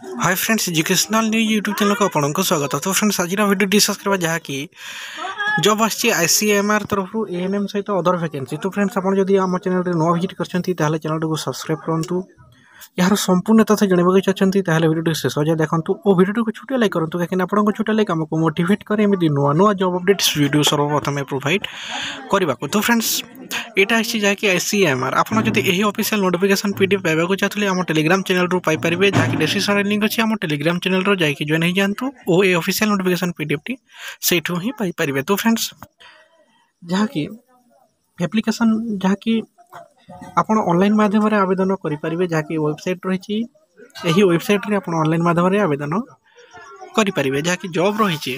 हाय friends, educational news YouTube channel को आपको स्वागत। तो फ्रेंड्स आज वीडियो डिस्कस करवा जहाँकि जब आईसीएमआर तरफ एएनएम सहित अदर वैकेंसी। तो फ्रेंड्स आप आम चैनल नुआ विजिट कर चैनल को सब्सक्राइब करूँ। यार संपूर्ण तथ्य जानवा चाहते हैं वीडियो शेष जाए देखो और वीडियो को छोटिया लाइक करूँ कहीं आपको छोटिया लाइक आमको मोटिवेट करे एमती नुआ नुआ जॉब अपडेट्स वीडियो सर्वप्रथम प्रोवाइड करने को। तो फ्रेंड्स यहाँ जहाँकि आईसीएमआर आपड़ जब यही ऑफिशियल नोटिफिकेशन पीडीएफ पाइबा चाहते आम टेलीग्राम चैनल रू पाइपर जहाँकि डिस्क्रिप्शन लिंक अच्छी आम टेलीग्राम चैनल रो जाकि जॉइन हो जातु और ये ऑफिशियल नोटिफिकेशन पीडीएफ टी सेठू ही पाइपर। तो फ्रेंड्स जहाँकि एप्लिकेशन जहाँकि आपण ऑनलाइन माध्यम आवेदन करें जहाँकि वेबसाइट रही यही वेबसाइट रे आपण ऑनलाइन माध्यम आवेदन करें जहाँकि जॉब रही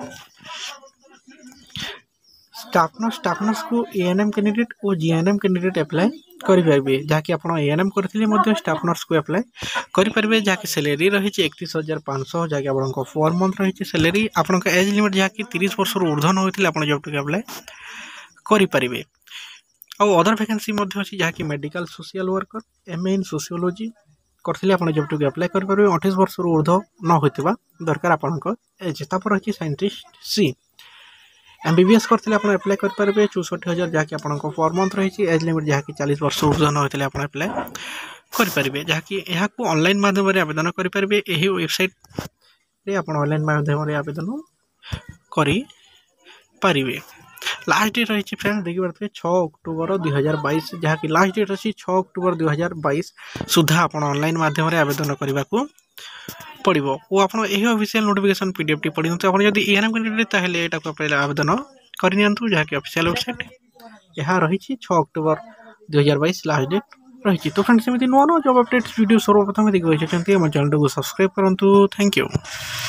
स्टाफनर्स को एएनएम कैंडिडेट और जीएनएम कैंडिडेट अप्लाई करेंगे जहाँकि आप एएनएम करते स्टाफनर्स को अप्लाई करेंगे जहाँकि सैलरी रही 31,500 जहाँकि आप 4 मंथ रही सैलरी आपन एज लिमिट जहाँकि 30 वर्ष ऊर्ध्वन होते आप जॉब टी अप्लाई करेंगे। और अदर वैकेंसी अच्छी जहाँकि medical social worker MA in sociology करते आप जॉब टी अप्लाई करेंगे 28 वर्ष ऊर्ध्व न होता दरकार आपंक एज। तापर अच्छी साइंटिस्ट सी एमबीबीएस करते आप अप्लाई करेंगे 64,000 जहाँकि आप 4 मंथ रही एज लिमिट जहाँकि 40 वर्ष ऊर्ध्वन होते आप अप्लाई करेंगे जहाँकि यहाँ ऑनलाइन माध्यम आवेदन करेंगे यही वेबसाइट आप ऑनलाइन माध्यम आवेदन करें। लास्ट डेट रही फ्रेंड्स देखिए पारे 6 अक्टोबर 2022 जहाँकि लास्ट डेट अच्छी 6 अक्टोबर 2022 सुधा आप ऑनलाइन माध्यम आवेदन करने को पड़ो और आप ऑफिशियल नोटिफिकेशन पीडीएफ टी पढ़ी तो जब एएनएम कैंडिडेट आवेदन करनी जहाँकि ऑफिशियल वेबसाइट यहाँ रही 6 अक्टोबर 2022 लास्ट डेट रही। तो फ्रेंड्स एमती नुआ नुआ जॉब अपडेट्स वीडियो सर्वप्रथम देखिए चैनल को सब्सक्राइब करूँ। Thank you.